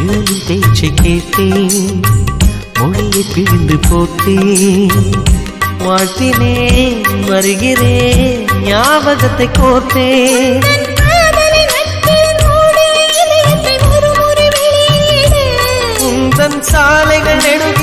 நிழலின் பேச்சை கேட்டேன், மொழியை பிழிந்து போட்டேன். வாழ்த்தினேன் வருகிறேன் ஞாபகத்தை கோர்த்தேன். உந்தன் சாலைகள் நெடு